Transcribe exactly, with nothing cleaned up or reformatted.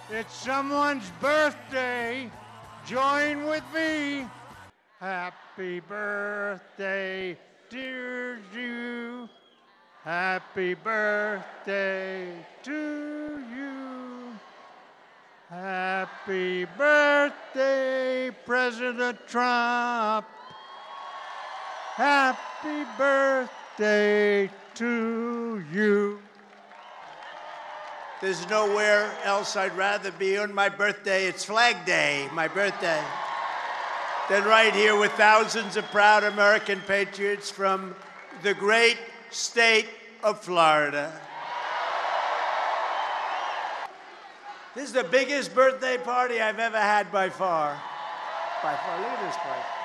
It's someone's birthday. Join with me. Happy birthday, dear you. Happy birthday to you. Happy birthday, President Trump. Happy birthday to you. There's nowhere else I'd rather be on my birthday. It's Flag Day, my birthday, than right here with thousands of proud American patriots from the great state of Florida. This is the biggest birthday party I've ever had by far. By far. Look at this place.